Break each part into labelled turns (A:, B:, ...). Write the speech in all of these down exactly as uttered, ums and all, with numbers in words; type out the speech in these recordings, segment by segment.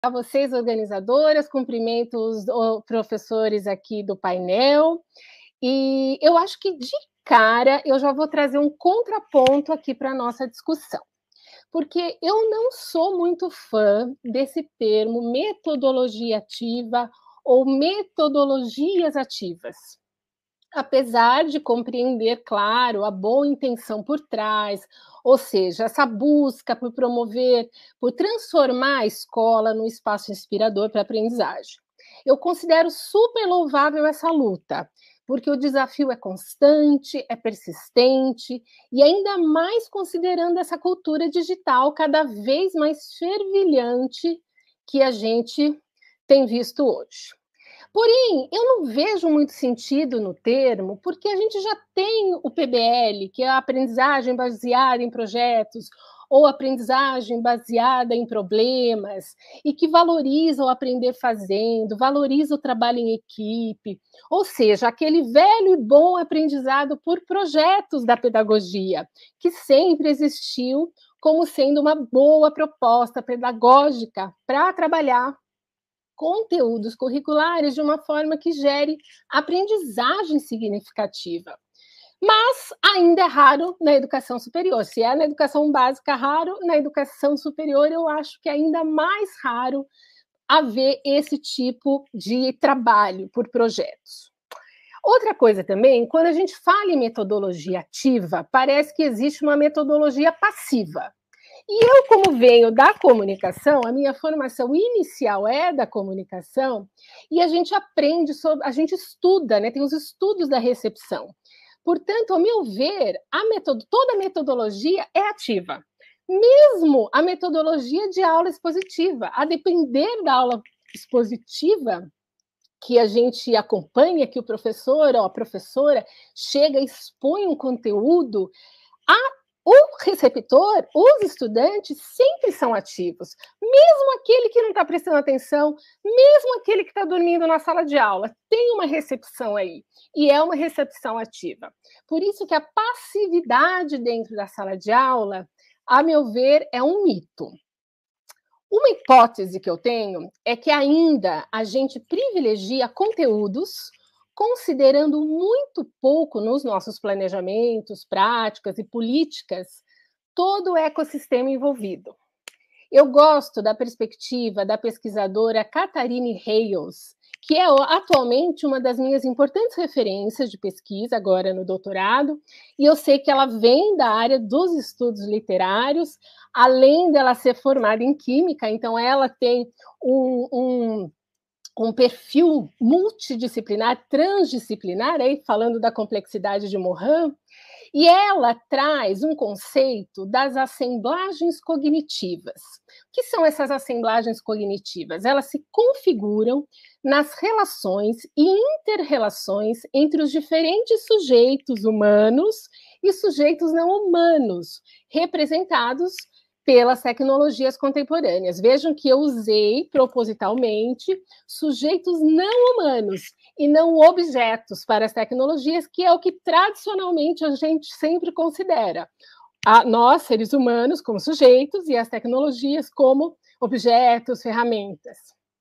A: A vocês, organizadoras, cumprimento os professores aqui do painel, e eu acho que de cara eu já vou trazer um contraponto aqui para a nossa discussão, porque eu não sou muito fã desse termo metodologia ativa ou metodologias ativas. Apesar de compreender, claro, a boa intenção por trás, ou seja, essa busca por promover, por transformar a escola num espaço inspirador para a aprendizagem. Eu considero super louvável essa luta, porque o desafio é constante, é persistente, e ainda mais considerando essa cultura digital cada vez mais fervilhante que a gente tem visto hoje. Porém, eu não vejo muito sentido no termo, porque a gente já tem o P B L, que é a aprendizagem baseada em projetos, ou aprendizagem baseada em problemas, e que valoriza o aprender fazendo, valoriza o trabalho em equipe, ou seja, aquele velho e bom aprendizado por projetos da pedagogia, que sempre existiu como sendo uma boa proposta pedagógica para trabalhar conteúdos curriculares de uma forma que gere aprendizagem significativa. Mas ainda é raro na educação superior. Se é na educação básica raro, na educação superior eu acho que é ainda mais raro haver esse tipo de trabalho por projetos. Outra coisa também, quando a gente fala em metodologia ativa, parece que existe uma metodologia passiva. E eu, como venho da comunicação, a minha formação inicial é da comunicação, e a gente aprende sobre, a gente estuda, né? Tem os estudos da recepção. Portanto, ao meu ver, a metodo, toda a metodologia é ativa. Mesmo a metodologia de aula expositiva, a depender da aula expositiva que a gente acompanha, que o professor ou a professora chega e expõe um conteúdo, a o receptor, os estudantes sempre são ativos, mesmo aquele que não está prestando atenção, mesmo aquele que está dormindo na sala de aula, tem uma recepção aí, e é uma recepção ativa. Por isso que a passividade dentro da sala de aula, a meu ver, é um mito. Uma hipótese que eu tenho é que ainda a gente privilegia conteúdos considerando muito pouco nos nossos planejamentos, práticas e políticas todo o ecossistema envolvido. Eu gosto da perspectiva da pesquisadora Katharine Hayles, que é atualmente uma das minhas importantes referências de pesquisa, agora no doutorado, e eu sei que ela vem da área dos estudos literários, além dela ser formada em química, então ela tem um, um um perfil multidisciplinar, transdisciplinar, aí falando da complexidade de Morin, e ela traz um conceito das assemblagens cognitivas. O que são essas assemblagens cognitivas? Elas se configuram nas relações e inter-relações entre os diferentes sujeitos humanos e sujeitos não humanos, representados pelas tecnologias contemporâneas. Vejam que eu usei propositalmente sujeitos não humanos e não objetos para as tecnologias, que é o que tradicionalmente a gente sempre considera. A, nós, seres humanos, como sujeitos, e as tecnologias como objetos, ferramentas.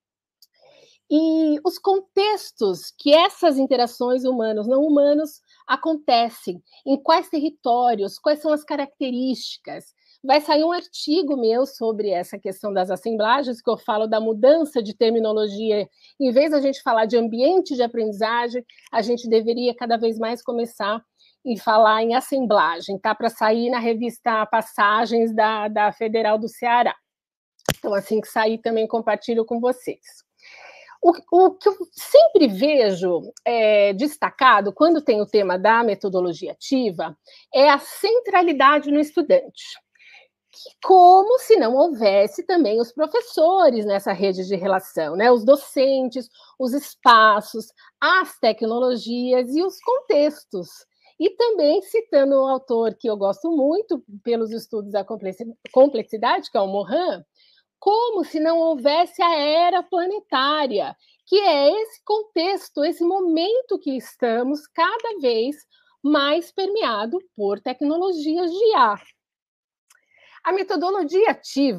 A: E os contextos que essas interações humanos não humanos acontecem, em quais territórios, quais são as características. Vai sair um artigo meu sobre essa questão das assemblagens, que eu falo da mudança de terminologia. Em vez da gente falar de ambiente de aprendizagem, a gente deveria cada vez mais começar a falar em assemblagem, tá? Para sair na revista Passagens da, da Federal do Ceará. Então, assim que sair, também compartilho com vocês. O, o que eu sempre vejo é, destacado, quando tem o tema da metodologia ativa, é a centralidade no estudante. Como se não houvesse também os professores nessa rede de relação, né? Os docentes, os espaços, as tecnologias e os contextos. E também citando um autor que eu gosto muito, pelos estudos da complexidade, que é o Morin, como se não houvesse a era planetária, que é esse contexto, esse momento que estamos cada vez mais permeado por tecnologias de I A. A metodologia ativa,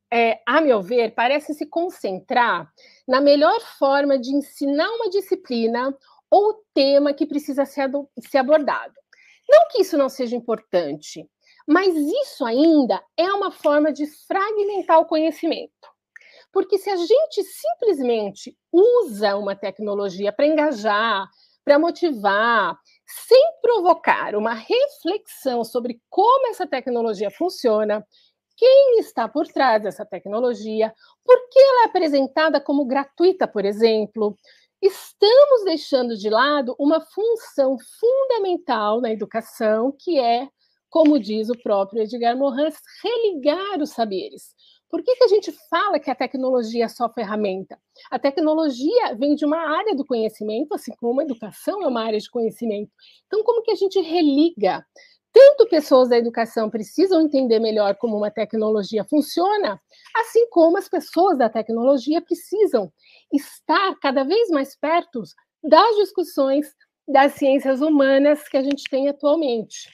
A: é, a meu ver, parece se concentrar na melhor forma de ensinar uma disciplina ou tema que precisa ser, ser abordado. Não que isso não seja importante, mas isso ainda é uma forma de fragmentar o conhecimento. Porque se a gente simplesmente usa uma tecnologia para engajar, para motivar, sem provocar uma reflexão sobre como essa tecnologia funciona, quem está por trás dessa tecnologia, por que ela é apresentada como gratuita, por exemplo, estamos deixando de lado uma função fundamental na educação, que é, como diz o próprio Edgar Morin, religar os saberes. Por que que a gente fala que a tecnologia é só ferramenta? A tecnologia vem de uma área do conhecimento, assim como a educação é uma área de conhecimento. Então, como que a gente religa? Tanto pessoas da educação precisam entender melhor como uma tecnologia funciona, assim como as pessoas da tecnologia precisam estar cada vez mais perto das discussões das ciências humanas que a gente tem atualmente.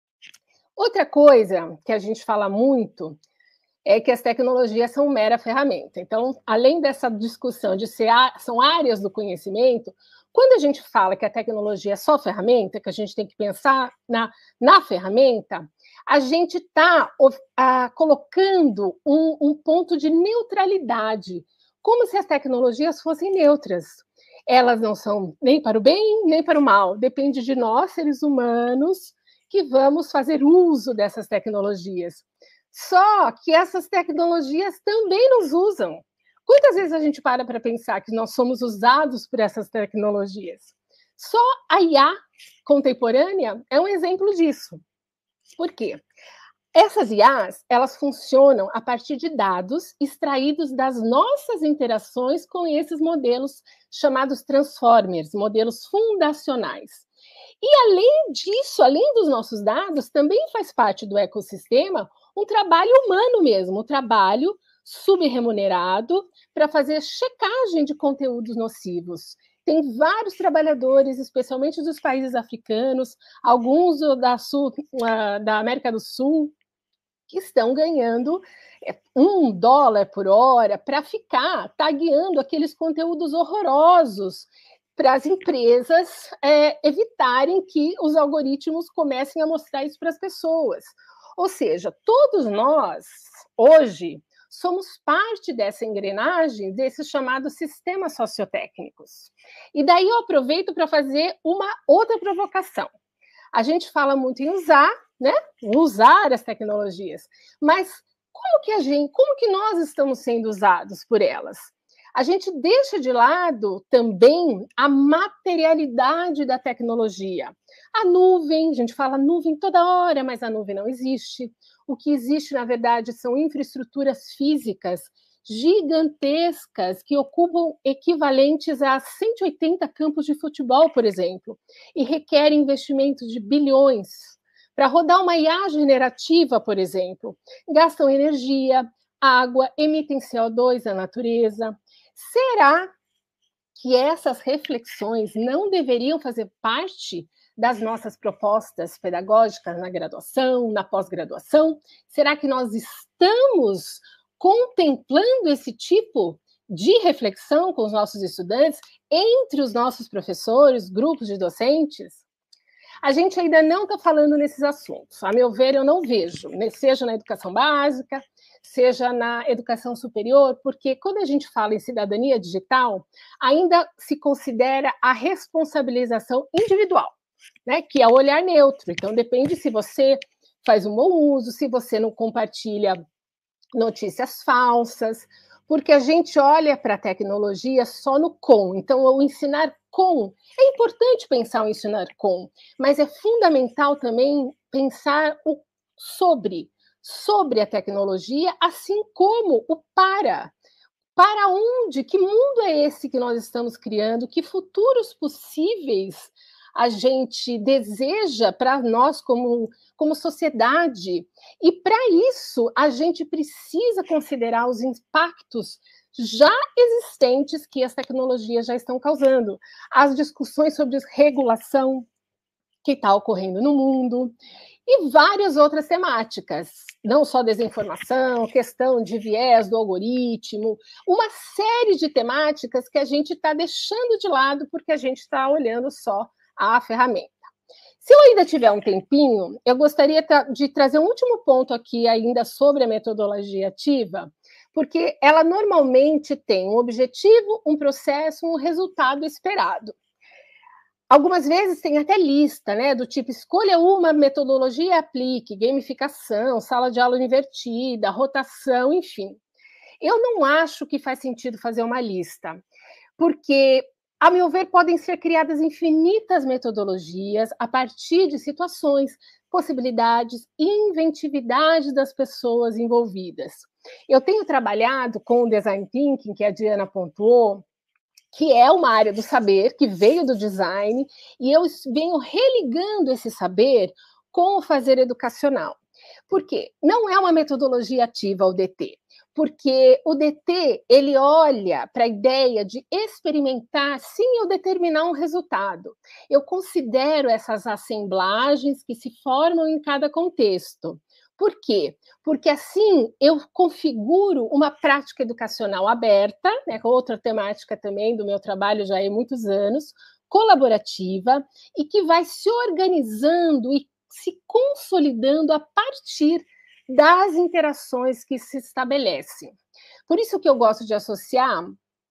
A: Outra coisa que a gente fala muito é que as tecnologias são mera ferramenta. Então, além dessa discussão de ser são áreas do conhecimento, quando a gente fala que a tecnologia é só ferramenta, que a gente tem que pensar na, na ferramenta, a gente está colocando um, um ponto de neutralidade, como se as tecnologias fossem neutras. Elas não são nem para o bem, nem para o mal. Depende de nós, seres humanos, que vamos fazer uso dessas tecnologias. Só que essas tecnologias também nos usam. Quantas vezes a gente para para pensar que nós somos usados por essas tecnologias? Só a I A contemporânea é um exemplo disso. Por quê? Essas I As, elas funcionam a partir de dados extraídos das nossas interações com esses modelos chamados transformers, modelos fundacionais. E além disso, além dos nossos dados, também faz parte do ecossistema um trabalho humano mesmo, um trabalho subremunerado para fazer checagem de conteúdos nocivos. Tem vários trabalhadores, especialmente dos países africanos, alguns da, Sul, da América do Sul, que estão ganhando um dólar por hora para ficar tagueando aqueles conteúdos horrorosos para as empresas é, evitarem que os algoritmos comecem a mostrar isso para as pessoas. Ou seja, todos nós, hoje, somos parte dessa engrenagem, desses chamados sistemas sociotécnicos. E daí eu aproveito para fazer uma outra provocação. A gente fala muito em usar, né? Usar as tecnologias, mas como que a gente, como que nós estamos sendo usados por elas? A gente deixa de lado também a materialidade da tecnologia. A nuvem, a gente fala nuvem toda hora, mas a nuvem não existe. O que existe, na verdade, são infraestruturas físicas gigantescas que ocupam equivalentes a cento e oitenta campos de futebol, por exemplo, e requerem investimentos de bilhões. Para rodar uma I A generativa, por exemplo, gastam energia, água, emitem C O dois na natureza. Será que essas reflexões não deveriam fazer parte das nossas propostas pedagógicas na graduação, na pós-graduação? Será que nós estamos contemplando esse tipo de reflexão com os nossos estudantes, entre os nossos professores, grupos de docentes? A gente ainda não está falando nesses assuntos. A meu ver, eu não vejo, seja na educação básica, seja na educação superior, porque quando a gente fala em cidadania digital, ainda se considera a responsabilização individual, né, que é o olhar neutro. Então, depende se você faz um bom uso, se você não compartilha notícias falsas, porque a gente olha para a tecnologia só no com. Então, o ensinar com, é importante pensar o ensinar com, mas é fundamental também pensar o sobre, sobre a tecnologia, assim como o para. Para onde? Que mundo é esse que nós estamos criando? Que futuros possíveis a gente deseja para nós como, como sociedade? E para isso, a gente precisa considerar os impactos já existentes que as tecnologias já estão causando. As discussões sobre regulação, que está ocorrendo no mundo, e várias outras temáticas, não só desinformação, questão de viés do algoritmo, uma série de temáticas que a gente está deixando de lado porque a gente está olhando só a ferramenta. Se eu ainda tiver um tempinho, eu gostaria de trazer um último ponto aqui ainda sobre a metodologia ativa, porque ela normalmente tem um objetivo, um processo, um resultado esperado. Algumas vezes tem até lista, né, do tipo, escolha uma metodologia e aplique, gamificação, sala de aula invertida, rotação, enfim. Eu não acho que faz sentido fazer uma lista, porque, a meu ver, podem ser criadas infinitas metodologias a partir de situações, possibilidades e inventividade das pessoas envolvidas. Eu tenho trabalhado com o Design Thinking, que a Diana pontuou, que é uma área do saber, que veio do design, e eu venho religando esse saber com o fazer educacional. Por quê? Não é uma metodologia ativa o D T, porque o D T, ele olha para a ideia de experimentar, sim, ou determinar um resultado. Eu considero essas assemblagens que se formam em cada contexto. Por quê? Porque assim eu configuro uma prática educacional aberta, né, outra temática também do meu trabalho já há muitos anos, colaborativa, e que vai se organizando e se consolidando a partir das interações que se estabelecem. Por isso que eu gosto de associar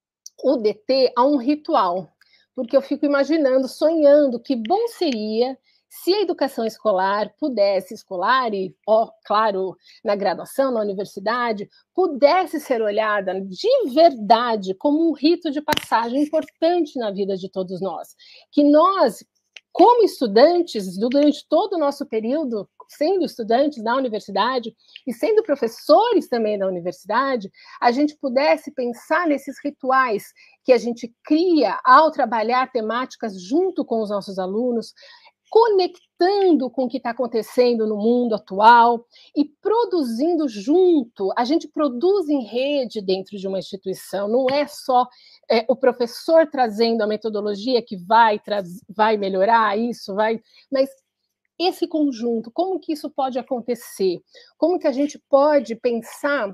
A: o D T a um ritual, porque eu fico imaginando, sonhando que bom seria se a educação escolar pudesse, escolar e, ó, claro, na graduação, na universidade, pudesse ser olhada de verdade como um rito de passagem importante na vida de todos nós. Que nós, como estudantes, durante todo o nosso período, sendo estudantes da universidade e sendo professores também da universidade, a gente pudesse pensar nesses rituais que a gente cria ao trabalhar temáticas junto com os nossos alunos, conectando com o que está acontecendo no mundo atual e produzindo junto. A gente produz em rede dentro de uma instituição, não é só é, o professor trazendo a metodologia que vai, vai melhorar isso, vai, mas esse conjunto, como que isso pode acontecer? Como que a gente pode pensar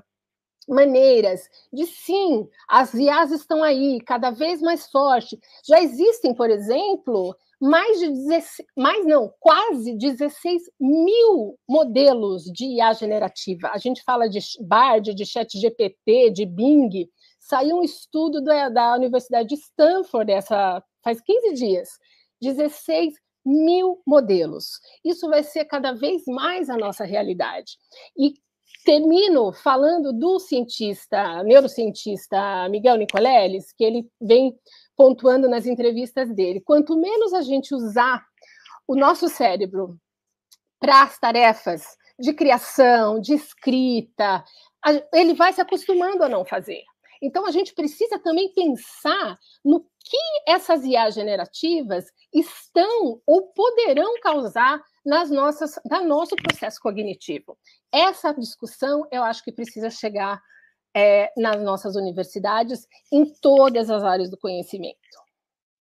A: maneiras de, sim, as I As estão aí, cada vez mais forte. Já existem, por exemplo, mais de dezesseis, mais não, quase dezesseis mil modelos de I A generativa. A gente fala de Bard, de ChatGPT, de Bing. Saiu um estudo da, da Universidade de Stanford essa, faz quinze dias. dezesseis mil modelos. Isso vai ser cada vez mais a nossa realidade. E termino falando do cientista, neurocientista Miguel Nicoleles, que ele vem pontuando nas entrevistas dele. Quanto menos a gente usar o nosso cérebro para as tarefas de criação, de escrita, ele vai se acostumando a não fazer. Então, a gente precisa também pensar no que essas I As generativas estão ou poderão causar nas nossas, no nosso processo cognitivo. Essa discussão, eu acho que precisa chegar é, nas nossas universidades, em todas as áreas do conhecimento.